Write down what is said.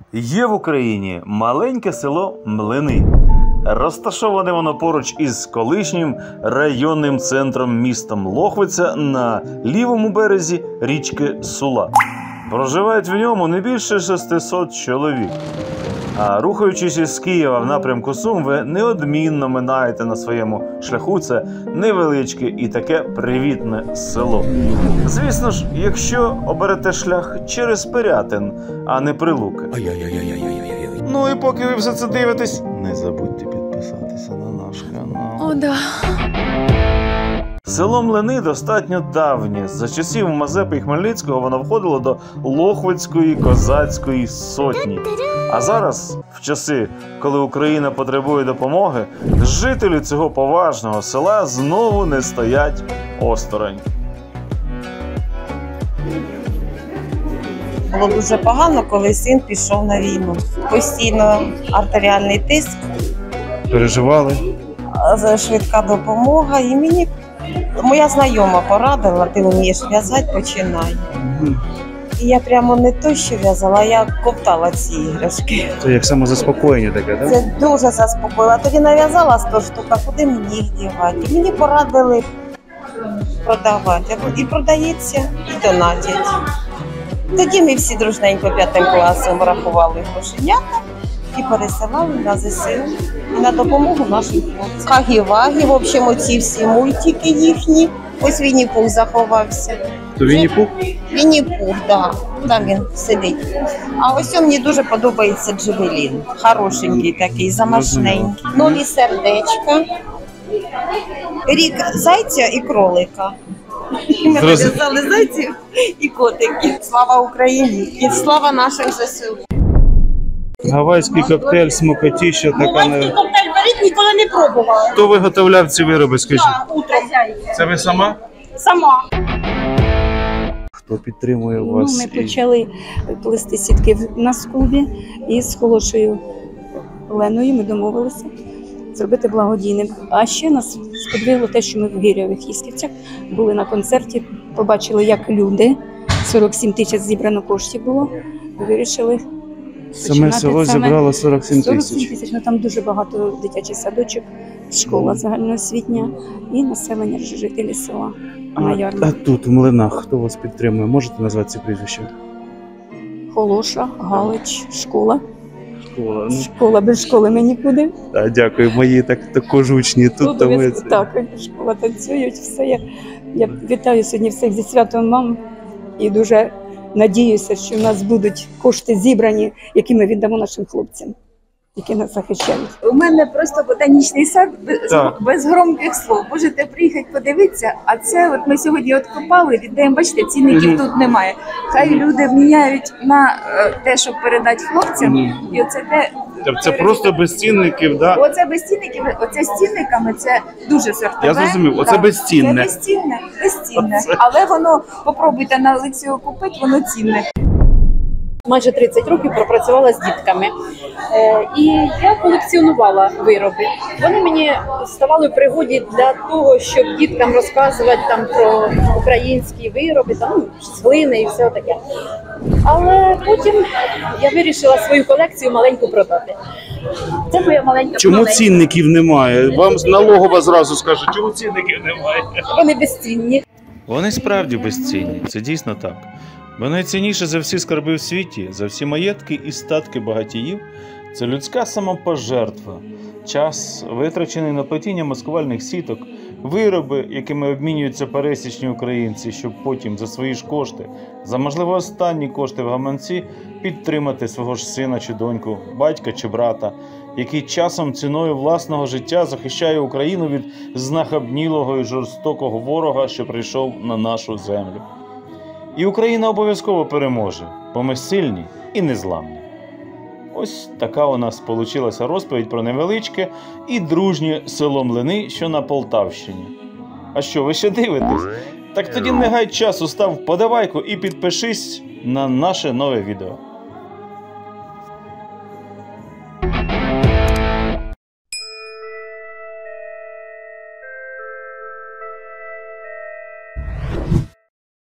Є в Україні маленьке село Млини. Розташоване воно поруч із колишнім районним центром містом Лохвиця на лівому березі річки Сула. Проживають в ньому не більше 600 чоловік. А рухаючись із Києва в напрямку Сум, ви неодмінно минаєте на своєму шляху це невеличке і таке привітне село. Звісно ж, якщо оберете шлях через Пирятин, а не Прилуки. Ну і поки ви все це дивитесь, не забудьте підписатися на наш канал. О, да. Село Млини достатньо давнє. За часів Мазепи і Хмельницького воно входило до Лохвицької козацької сотні. А зараз, в часи, коли Україна потребує допомоги, жителі цього поважного села знову не стоять осторонь. Було дуже погано, коли син пішов на війну. Постійно артеріальний тиск, Переживали? швидка допомога. І мені моя знайома порадила, ти вмієш в'язати, починай. І я прямо не то, що в'язала, я ковтала ці іграшки. Це як самозаспокоєння таке, так? Це дуже заспокоїло. Тоді нав'язала 100 штук, а куди мені їх дівати? І мені порадили продавати. І продається, і донатять. Тоді ми всі дружненько 5 класом рахували грошенята і пересилали на ЗСУ і на допомогу нашим хлопцям. Хагі-вагі, в общем, оці всі мультики їхні. Ось Вінні-Пух заховався. То Вінні-Пух? Вінні-Пух, так. Там він сидить. А ось мені дуже подобається Джевелін. Хорошенький такий, замашненький. Нові сердечка. Рік зайця і кролика. Ми нав'язали зайців і котиків. Слава Україні і слава нашим ЗСУ. Гавайський коктейль, смокотіща така. Гавайський коктейль варить ніколи не пробувала. Хто виготовляв ці вироби, скажіть? Утром. Це ви сама? Сама. Хто підтримує вас? Ми почали плести сітки в нас в клубі і з Холошою Оленою ми домовилися зробити благодійним. А ще нас сподвигло те, що ми в Гір'євих Ісківцях були на концерті, побачили, як люди, 47 тисяч зібрано коштів було, вирішили Саме село зібрало 47 47 тисяч. тисяч, ну там дуже багато дитячих садочок, школа загальноосвітня і населення жителі села на ярмарку. А тут, в Млинах, хто вас підтримує? Можете назвати ці прізвища? Холоша, Галич, школа. Школа. Школа, без школи ми нікуди. Дякую, мої також учні тут. Так, школа танцюють, все. Я вітаю сьогодні всіх зі святом мам і дуже надіюся, що в нас будуть кошти зібрані, які ми віддамо нашим хлопцям, які нас захищають. У мене просто ботанічний сад Так. без громких слов. Можете приїхати подивитися, а це от ми сьогодні откопали, віддаємо, бачите, цінників тут немає. Хай люди міняють на те, щоб передати хлопцям, і оце те. Це просто без цінників, да? Оце без цінників, оце з цінниками, це дуже сортове. Я зрозумів, оце Так. безцінне. Це безцінне. Але воно, попробуйте на лицю купити, воно цінне. Майже 30 років пропрацювала з дітками. І я колекціонувала вироби. Вони мені ставали в пригоді для того, щоб діткам розказувати там про українські вироби, там, з глини і все таке. Але потім я вирішила свою колекцію маленьку продати. Це моя маленька Чому колекція. цінників немає? Вам налогова зразу скаже, чому цінників немає? Вони безцінні. Вони справді безцінні, це дійсно так. Бо найцінніше за всі скарби в світі, за всі маєтки і статки багатіїв – це людська самопожертва, час, витрачений на плетіння маскувальних сіток, вироби, якими обмінюються пересічні українці, щоб потім за свої ж кошти, за, можливо, останні кошти в гаманці, підтримати свого ж сина чи доньку, батька чи брата, який часом ціною власного життя захищає Україну від знахабнілого і жорстокого ворога, що прийшов на нашу землю. І Україна обов'язково переможе, бо ми сильні і незламні. Ось така у нас получилася розповідь про невеличке і дружнє село Млини, що на Полтавщині. А що, ви ще дивитесь? Так тоді не гай часу, став вподобайку і підпишись на наше нове відео.